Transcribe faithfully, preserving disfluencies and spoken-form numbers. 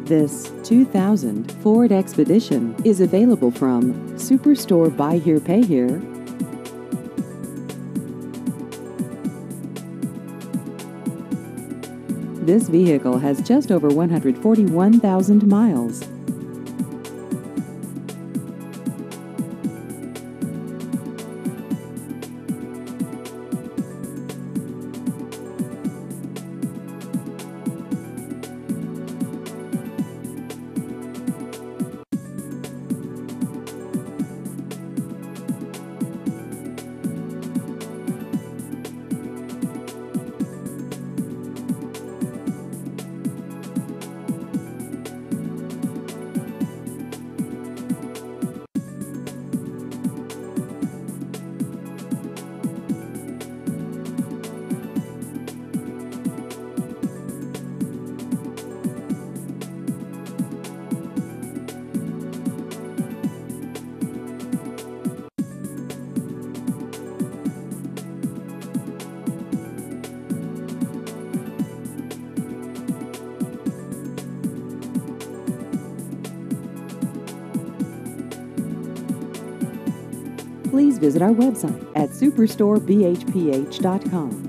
This two thousand Ford Expedition is available from Superstore Buy Here Pay Here. This vehicle has just over one hundred forty-one thousand miles. Please visit our website at superstore b h p h dot com.